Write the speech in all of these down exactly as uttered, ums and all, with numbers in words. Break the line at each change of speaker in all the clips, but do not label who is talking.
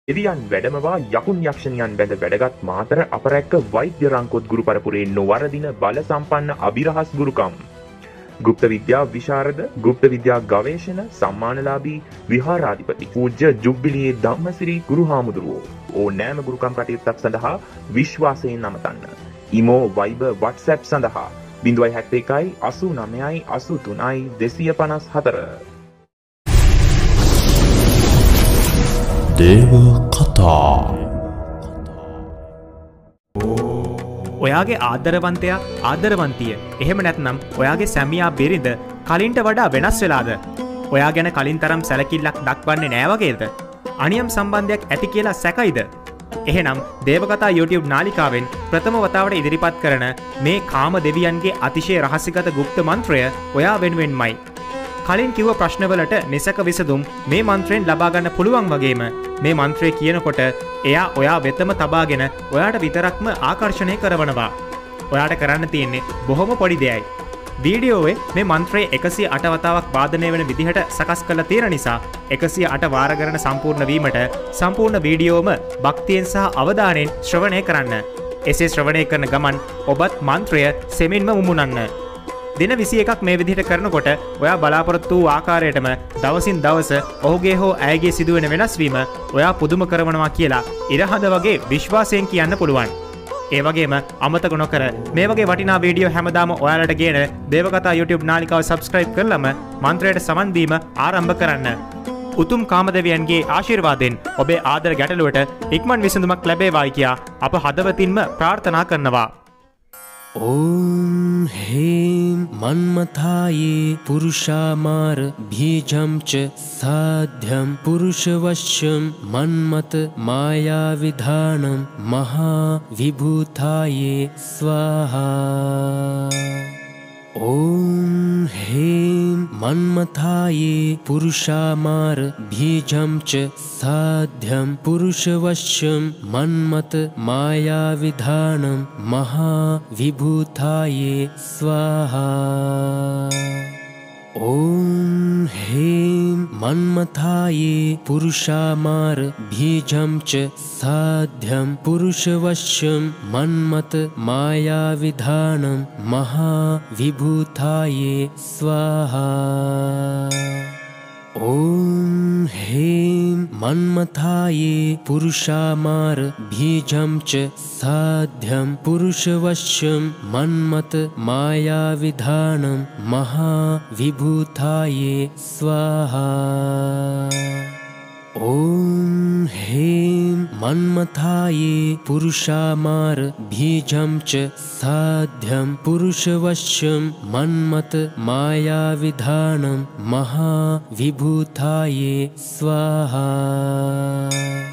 එදියන් වැඩමවා යකුන් යක්ෂණියන් බැඳ වැඩගත් මාතර අපරැක්ක වෛද්‍ය රංකොත් ගුරු පරපුරේ නොවරදින බල සම්පන්න අභිරහස් ගුරුකම්. ගුප්ත විද්‍යා විශාරද, ගුප්ත විද්‍යා ගවේෂණ සම්මානලාභී විහාරාධිපති පූජ්‍ය ජුබ්බිලියේ ධම්මසිරි ගුරු හාමුදුරුවෝ ඕනෑම ගුරුකම් කටයුත්තක් සඳහා විශ්වාසයෙන් නමතන්න. ඉමෝ වයිබර් WhatsApp සඳහා ज़ीरो सात एक आठ नौ आठ तीन दो पाँच चार.
දේව කතා.
ඔයාගේ ආදරවන්තයා ආදරවන්තිය එහෙම නැත්නම් ඔයාගේ සැමියා බිරිඳ කලින්ට වඩා වෙනස් වෙලාද? ඔයා ගැන කලින් තරම් සැලකිල්ලක් දක්වන්නේ නෑ වගේද? අනියම් සම්බන්ධයක් ඇති කියලා සැකයිද? එහෙනම් දේවකතා YouTube නාලිකාවෙන් ප්‍රථම වතාවට ඉදිරිපත් කරන මේ කාම දෙවියන්ගේ අතිශය රහස්‍යගත গুপ্ত මන්ත්‍රය ඔයා වෙනුවෙන්මයි. කලින් කිව්ව ප්‍රශ්නවලට නිසක විසඳුම් මේ මන්ත්‍රයෙන් ලබා ගන්න පුළුවන් වගේම මේ මන්ත්‍රය කියනකොට එයා ඔයා වෙතම තබාගෙන ඔයාට විතරක්ම ආකර්ෂණය කරවනවා. ඔයාට කරන්න තියෙන්නේ බොහොම පොඩි දෙයයි. වීඩියෝවේ මේ මන්ත්‍රය එකසිය අට වතාවක් වාදනය වෙන විදිහට සකස් කරලා තියෙන නිසා එකසිය අට වාර කරන සම්පූර්ණ වීමට සම්පූර්ණ වීඩියෝම භක්තියෙන් සහ අවධානයෙන් ශ්‍රවණය කරන්න. එසේ ශ්‍රවණය කරන ගමන් ඔබත් මන්ත්‍රය සෙමින්ම මුමුණන්න. දින විසි එකක් මේ විදිහට කරනකොට ඔයා බලාපොරොත්තු වූ ආකාරයටම දවසින් දවස ඔහුගේ හෝ ඇයගේ සිදුවෙන වෙනස් වීම ඔයා පුදුම කරවනවා කියලා ඉරහඳ වගේ විශ්වාසයෙන් කියන්න පුළුවන්. ඒ වගේම අමතක නොකර මේ වගේ වටිනා වීඩියෝ හැමදාම ඔයාලට ගේන දේවකතා YouTube නාලිකාව subscribe කරලම මන්ත්‍රයට සමන් දීම ආරම්භ කරන්න. උතුම් කාමදෙවියන්ගේ ආශිර්වාදයෙන් ඔබේ ආදර ගැටලුවට ඉක්මන් විසඳුමක් ලැබේවායි කියා අප හදවතින්ම ප්‍රාර්ථනා කරනවා.
ॐ ह्रीं मन्मथाये पुरुषामार बीजं च साध्यं पुरुषवश्यं मन्मथ मायाविधानं महाविभूताये स्वाहा. ॐ ह्रीं मन्मथाये पुरुषामार बीजं च साध्यं पुरुषवश्यं मन्मथ मायाविधानं महाविभूताये स्वाहा. ॐ ह्रीं मन्मथाये पुरुषामार बीजं च साध्यं पुरुषवश्यं मन्मथ मायाविधानं महाविभूताये स्वाहा. ॐ ह्रीं मन्मथाये पुरुषामार बीजं च साध्यं पुरुषवश्यं मन्मथ मायाविधानं महाविभूताये स्वाहा. ॐ ह्रीं मन्मथाये पुरुषामार बीजं च साध्यं पुरुषवश्यं मन्मथ मायाविधानं महाविभूताये स्वाहा.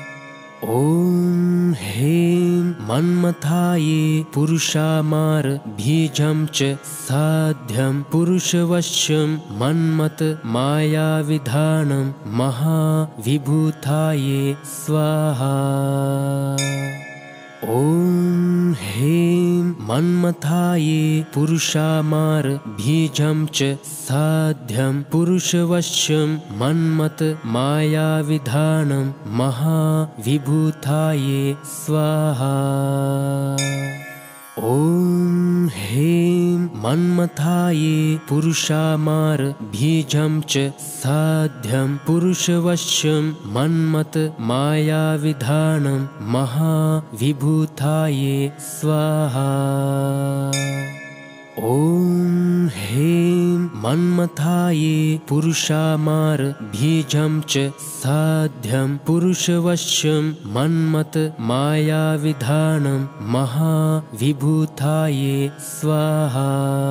ॐ ह्रीं मन्मथाये पुरुषामार बीजं च साध्यं पुरुषवश्यं मन्मथ मायाविधानं महाविभूताये स्वाहा. ॐ ह्रीं मन्मथाये पुरुषामार बीजं च साध्यं पुरुषवश्यं मन्मथ मायाविधानं महाविभूताये स्वाहा. ॐ ह्रीं मन्मथाये पुरुषामार बीजं च साध्यं पुरुषवश्यं मन्मथ मायाविधानं महाविभूताये स्वाहा. ॐ ह्रीं मन्मथाये पुरुषामार बीजं च साध्यं पुरुषवश्यं मन्मथ मायाविधानं महाविभूताये स्वाहा.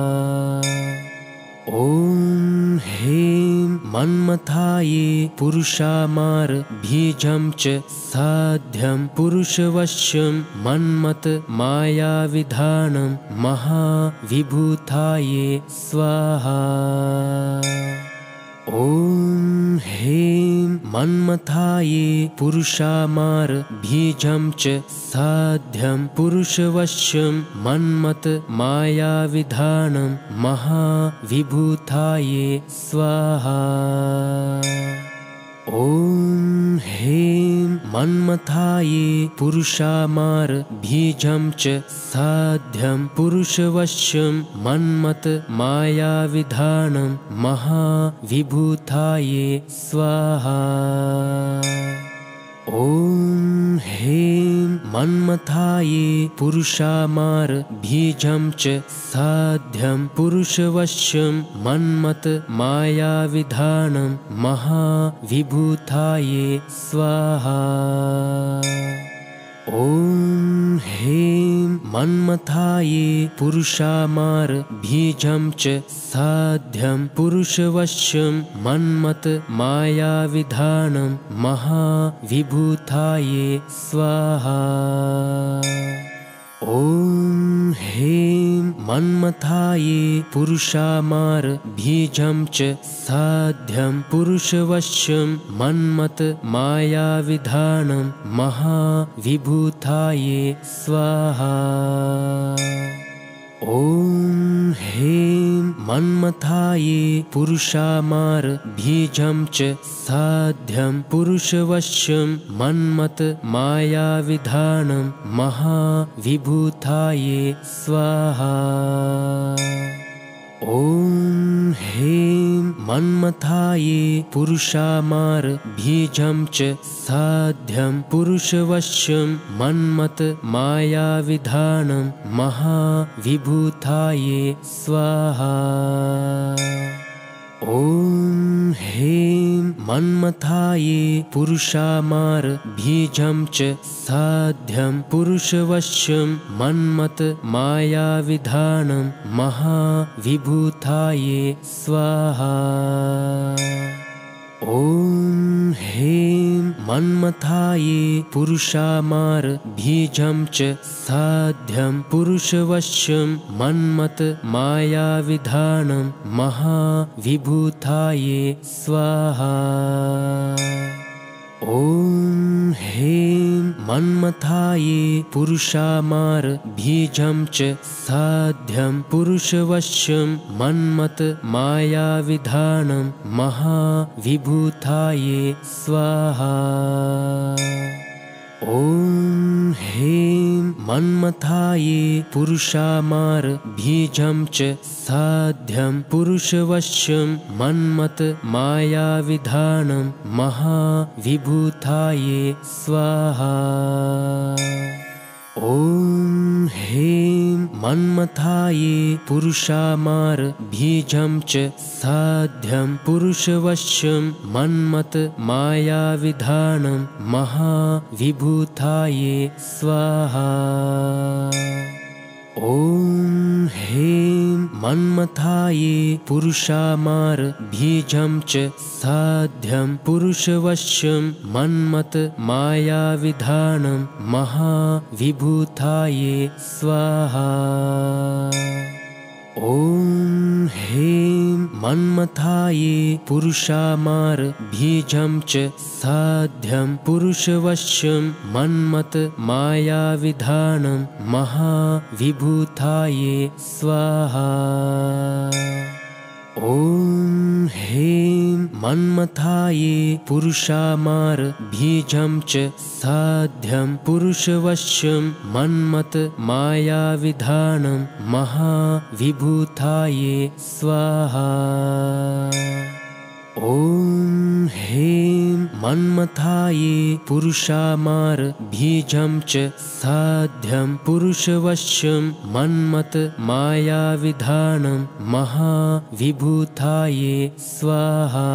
ॐ ह्रीं मन्मथाये पुरुषामार बीजं च साध्यं पुरुषवश्यं मन्मथ मायाविधानं महाविभूताये स्वाहा. ॐ ह्रीं मन्मथाये पुरुषामार बीजं च साध्यं पुरुषवश्यं मन्मथ मायाविधानं महाविभूताये स्वाहा. ॐ ह्रीं मन्मथाये पुरुषामार बीजं च साध्यं पुरुषवश्यं मन्मत मायाविधानं महाविभूताये स्वाहा। ॐ ह्रीं मन्मथाये पुरुषामार बीजं च साध्यं पुरुषवश्यं मन्मत मायाविधानं महाविभूताये स्वाहा। ॐ ह्रीं मन्मथाये पुरुषामार बीजं च साध्यं पुरुषवश्यं मन्मत मायाविधानं महाविभूताये स्वाहा। ॐ ह्रीं मन्मथाये पुरुषामार बीजं च साध्यं पुरुषवश्यं मन्मत मायाविधानं महाविभूताये स्वाहा। ॐ ह्रीं मन्मथाये पुरुषामार बीजं च साध्यं पुरुषवश्यं मन्मत मायाविधानं महाविभूताये स्वाहा। ॐ ह्रीं मन्मथाये पुरुषामार बीजं च साध्यं पुरुषवश्यं मन्मत मायाविधानं महाविभूताये स्वाहा। ॐ ह्रीं मन्मथाये पुरुषामार बीजं च साध्यं पुरुषवश्यं मन्मत मायाविधानं महाविभूताये स्वाहा। ॐ ह्रीं मन्मथाये पुरुषामार बीजं च साध्यं पुरुषवश्यं मन्मत मायाविधानं महाविभूताये स्वाहा। ॐ ह्रीं मन्मथाये पुरुषामार बीजं च साध्यं पुरुषवश्यं मन्मत मायाविधानं महाविभूताये स्वाहा। ॐ ह्रीं मन्मथाये पुरुषामार बीजं च साध्यं पुरुषवश्यं मन्मत मायाविधानं महाविभूताये स्वाहा। ॐ ह्रीं मन्मथाये पुरुषामार बीजं च साध्यं पुरुषवश्यं मन्मत मायाविधानं महाविभूताये स्वाहा। ॐ ह्रीं मन्मथाये पुरुषामार बीजं च साध्यं पुरुषवश्यं मन्मत मायाविधानं महाविभूताये स्वाहा। ॐ ह्रीं मन्मथाये पुरुषामार बीजं च साध्यं पुरुषवश्यं मन्मत मायाविधानं महाविभूताये स्वाहा। ॐ ह्रीं मन्मथाये पुरुषामार बीजं च साध्यं पुरुषवश्यं मन्मत मायाविधानं महाविभूताये स्वाहा। ॐ ह्रीं मन्मथाये पुरुषामार बीजं च साध्यं पुरुषवश्यं मन्मत मायाविधानं महाविभूताये स्वाहा।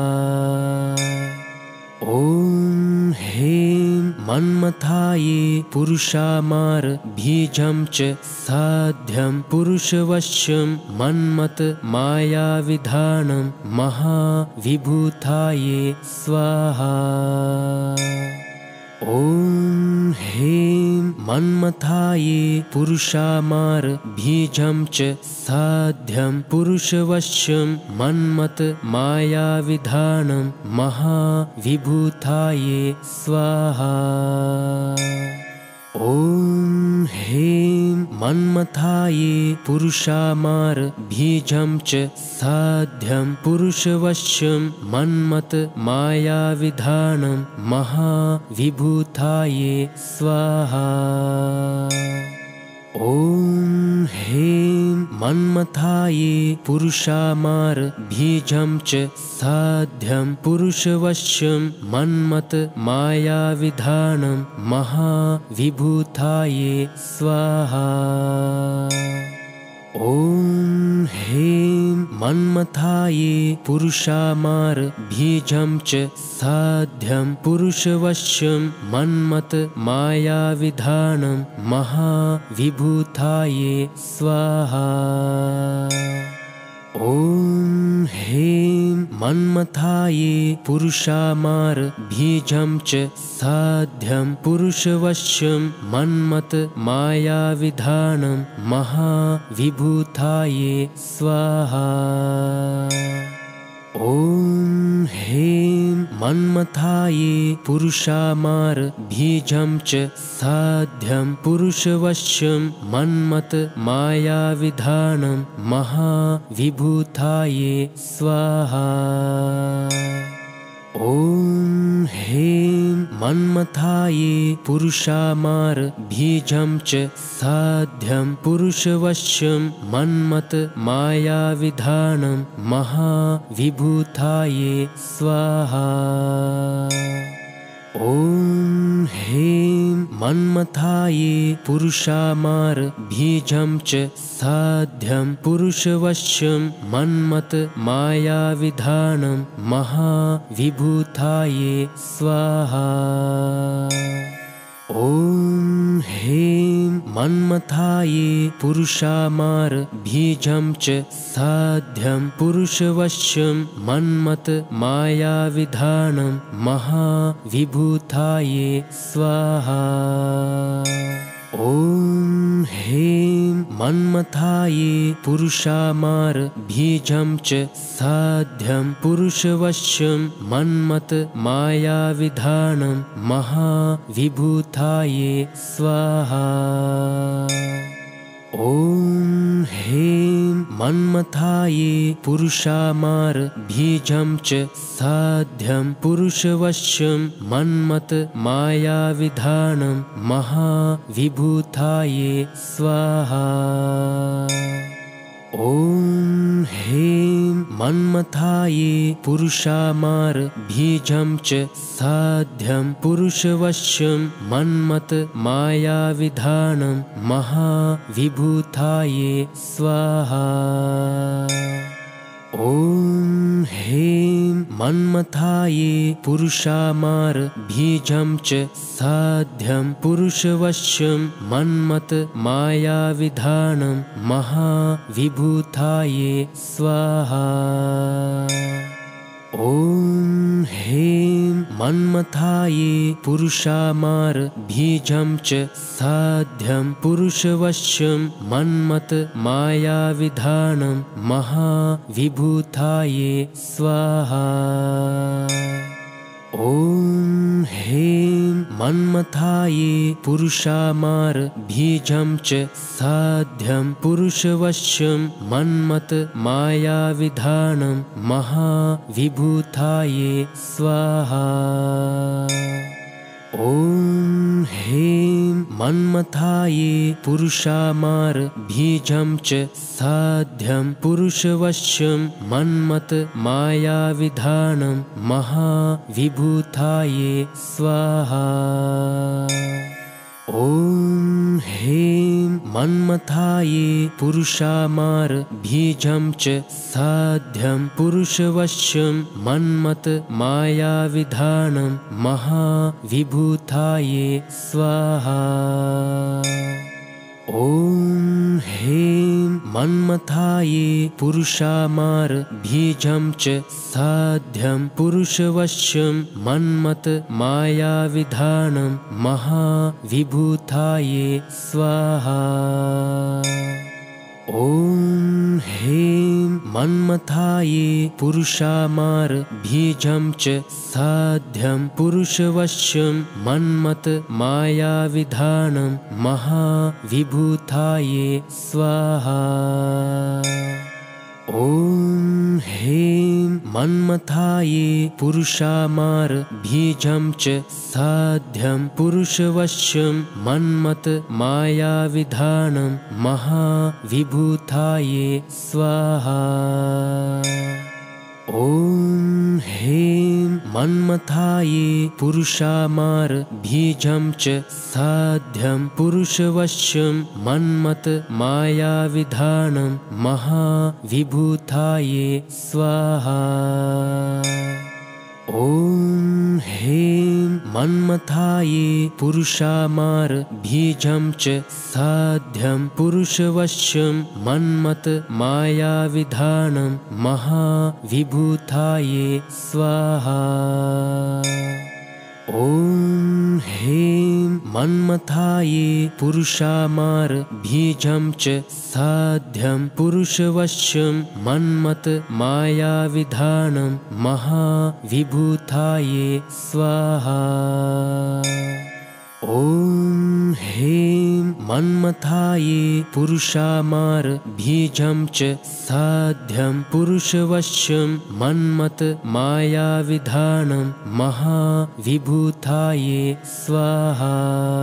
ॐ ह्रीं मन्मथाये पुरुषामार बीजं च साध्यं पुरुषवश्यं मन्मत मायाविधानं महाविभूताये स्वाहा। ॐ ह्रीं मन्मथाये पुरुषामार बीजं च साध्यं पुरुषवश्यं मन्मत मायाविधानं महाविभूताये स्वाहा। ॐ ह्रीं मन्मथाये पुरुषामार बीजं च साध्यं पुरुषवश्यं मन्मत मायाविधानं महाविभूताये स्वाहा। ॐ ह्रीं मन्मथाये पुरुषामार बीजं च साध्यं पुरुषवश्यं मन्मत मायाविधानं महाविभूताये स्वाहा। ॐ ह्रीं मन्मथाये पुरुषामार बीजं च साध्यं पुरुषवश्यं मन्मत मायाविधानं महाविभूताये स्वाहा। ॐ ह्रीं मन्मथाये पुरुषामार बीजं च साध्यं पुरुषवश्यं मन्मत मायाविधानं महाविभूताये स्वाहा। ॐ ह्रीं मन्मथाये पुरुषामार बीजं च साध्यं पुरुषवश्यं मन्मत मायाविधानं महाविभूताये स्वाहा। ॐ ह्रीं मन्मथाये पुरुषामार बीजं च साध्यं पुरुषवश्यं मन्मत मायाविधानं महाविभूताये स्वाहा। ॐ ह्रीं मन्मथाये पुरुषामार बीजं च साध्यं पुरुषवश्यं मन्मत मायाविधानं महाविभूताये स्वाहा। ॐ ह्रीं मन्मथाये पुरुषामार बीजं च साध्यं पुरुषवश्यं मन्मत मायाविधानं महाविभूताये स्वाहा। ॐ ह्रीं मन्मथाये पुरुषामार बीजं च साध्यं पुरुषवश्यं मन्मत मायाविधानं महाविभूताये स्वाहा। ॐ ह्रीं मन्मथाये पुरुषामार बीजं च साध्यं पुरुषवश्यं मन्मत मायाविधानं महाविभूताये स्वाहा। ॐ ह्रीं मन्मथाये पुरुषामार बीजं च साध्यं पुरुषवश्यं मन्मत मायाविधानं महाविभूताये स्वाहा। ॐ ह्रीं मन्मथाये पुरुषामार बीजं च साध्यं पुरुषवश्यं मन्मत मायाविधानं महाविभूताये स्वाहा। ॐ ह्रीं मन्मथाये पुरुषामार बीजं च साध्यं पुरुषवश्यं मन्मत मायाविधानं महाविभूताये स्वाहा। ॐ ह्रीं मन्मथाये पुरुषामार बीजं च साध्यं पुरुषवश्यं मन्मत मायाविधानं महाविभूताये स्वाहा। ॐ ह्रीं मन्मथाये पुरुषामार बीजं च साध्यं पुरुषवश्यं मन्मत मायाविधानं महाविभूताये स्वाहा। ॐ ह्रीं मन्मथाये पुरुषामार बीजं च साध्यं पुरुषवश्यं मन्मत मायाविधानं महाविभूताये स्वाहा। ॐ ह्रीं मन्मथाये पुरुषामार बीजं च साध्यं पुरुषवश्यं मन्मत मायाविधानं महाविभूताये स्वाहा। ॐ ह्रीं मन्मथाये पुरुषामार बीजं च साध्यं पुरुषवश्यं मन्मथ मायाविधानं महाविभूताये स्वाहा। ॐ ह्रीं मन्मथाये पुरुषामार बीजं च साध्यं पुरुषवश्यं मन्मथ मायाविधानं महाविभूताये स्वाहा। ॐ ह्रीं मन्मथाये पुरुषामार बीजं च साध्यं पुरुषवश्यं मन्मथ मायाविधानं महाविभूताये स्वाहा। ॐ ह्रीं मन्मथाये पुरुषामार बीजं च साध्यं पुरुषवश्यं मन्मथ मायाविधानं महाविभूताये स्वाहा। ॐ ह्रीं मन्मथाये पुरुषामार बीजं च साध्यं पुरुषवश्यं मन्मथ मायाविधानं महाविभूताये स्वाहा। ॐ ह्रीं मन्मथाये पुरुषामार बीजं च साध्यं पुरुषवश्यं मन्मथ मायाविधानं महाविभूताये स्वाहा।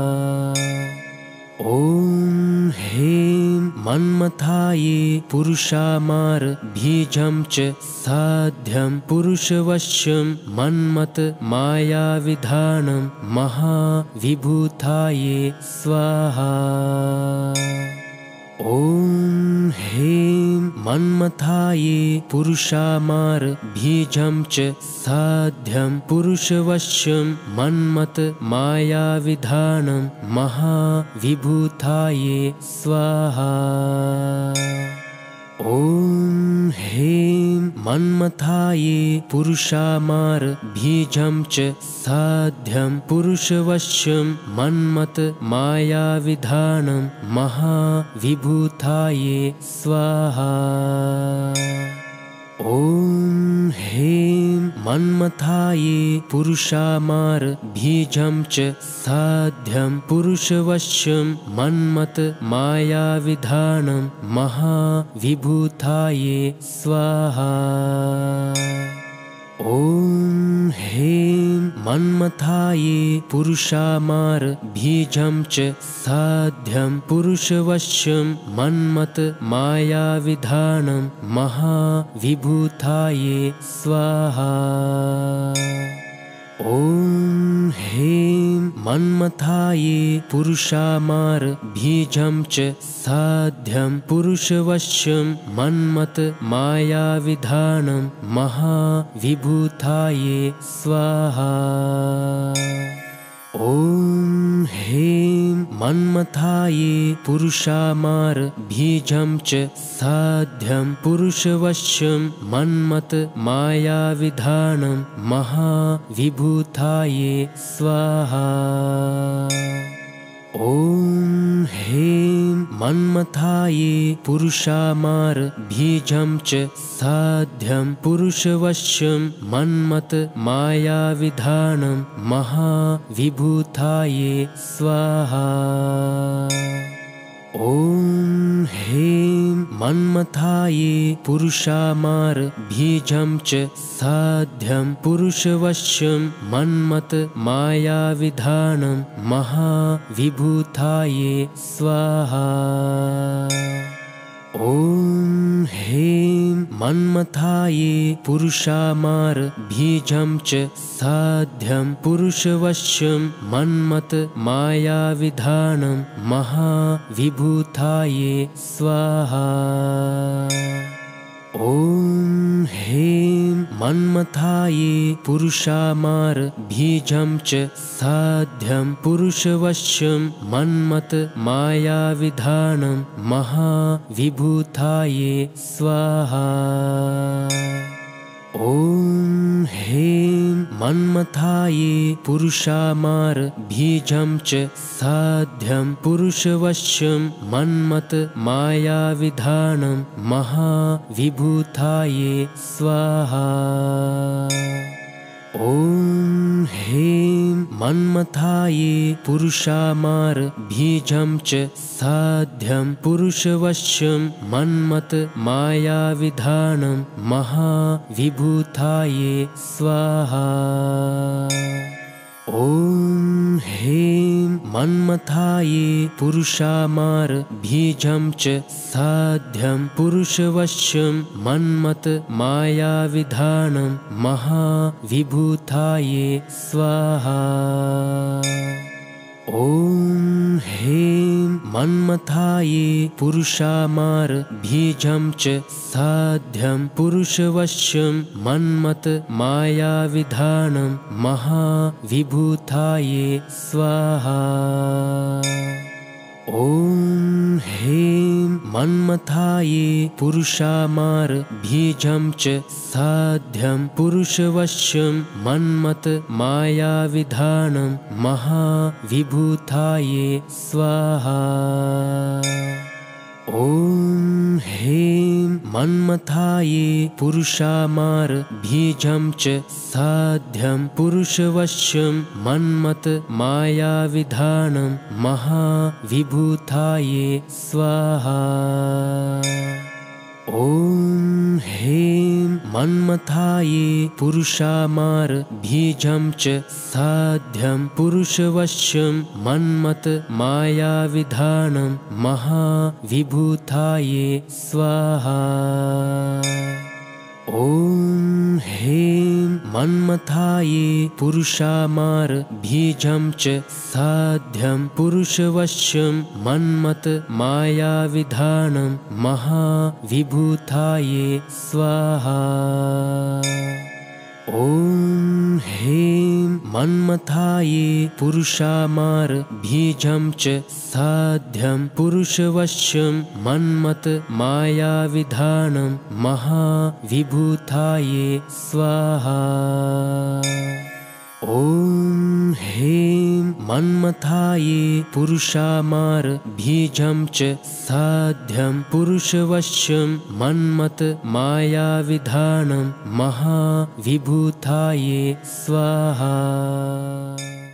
ॐ ह्रीं मन्मथाये पुरुषामार बीजं च साध्यं पुरुषवश्यं मन्मथ मायाविधानं महाविभूताये स्वाहा। ॐ ह्रीं मन्मथाये पुरुषामार बीजं च साध्यं पुरुषवश्यं मन्मथ मायाविधानं महाविभूताये स्वाहा। ॐ ह्रीं मन्मथाये पुरुषामार बीजं च साध्यं पुरुषवश्यं मन्मथ मायाविधानं महाविभूताये स्वाहा। ॐ ह्रीं मन्मथाये पुरुषामार बीजं च साध्यं पुरुषवश्यं मन्मथ मायाविधानं महाविभूताये स्वाहा। ॐ ह्रीं मन्मथाये पुरुषामार बीजं च साध्यं पुरुषवश्यं मन्मथ मायाविधानं महाविभूताये स्वाहा। ॐ ह्रीं मन्मथाये पुरुषामार बीजं च साध्यं पुरुषवश्यं मन्मथ मायाविधानं महाविभूताये स्वाहा। ॐ ह्रीं मन्मथाये पुरुषामार बीजं च साध्यं पुरुषवश्यं मन्मथ मायाविधानं महाविभूताये स्वाहा। ॐ ह्रीं मन्मथाये पुरुषामार बीजं च साध्यं पुरुषवश्यं मन्मथ मायाविधानं महाविभूताये स्वाहा। ॐ ह्रीं मन्मथाये पुरुषामार बीजं च साध्यं पुरुषवश्यं मन्मथ मायाविधानं महाविभूताये स्वाहा। ॐ ह्रीं मन्मथाये पुरुषामार बीजं च साध्यं पुरुषवश्यं मन्मथ मायाविधानं महाविभूताये स्वाहा। ॐ ह्रीं मन्मथाये पुरुषामार बीजं च साध्यं पुरुषवश्यं मन्मथ मायाविधानं महाविभूताये स्वाहा। ॐ ह्रीं मन्मथाये पुरुषामार बीजं च साध्यं पुरुषवश्यं मन्मथ मायाविधानं महाविभूताये स्वाहा। ॐ ह्रीं मन्मथाये पुरुषामार बीजं च साध्यं पुरुषवश्यं मन्मथ मायाविधानं महाविभूताये स्वाहा। ॐ ह्रीं मन्मथाये पुरुषामार बीजं च साध्यं पुरुषवश्यं मन्मथ मायाविधानं महाविभूताये स्वाहा। ॐ ह्रीं मन्मथाये पुरुषामार बीजं च साध्यं पुरुषवश्यं मन्मथ मायाविधानं महाविभूताये स्वाहा। ॐ ह्रीं मन्मथाये पुरुषामार बीजं च साध्यं पुरुषवश्यं मन्मथ मायाविधानं महाविभूताये स्वाहा। ॐ ह्रीं मन्मथाये पुरुषामार बीजं च साध्यं पुरुषवश्यं मन्मथ मायाविधानं महाविभूताये स्वाहा। ॐ ह्रीं मन्मथाये पुरुषामार बीजं च साध्यं पुरुषवश्यं मन्मथ मायाविधानं महाविभूताये स्वाहा। ॐ ह्रीं मन्मथाये पुरुषामार बीजं च साध्यं पुरुषवश्यं मन्मथ मायाविधानं महाविभूताये स्वाहा। ॐ ह्रीं मन्मथाये पुरुषामार बीजं च साध्यं पुरुषवश्यं मन्मथ मायाविधानं महाविभूताये स्वाहा। ॐ ह्रीं मन्मथाये पुरुषामार बीजं च साध्यं पुरुषवश्यं मन्मथ मायाविधानं महाविभूताये स्वाहा।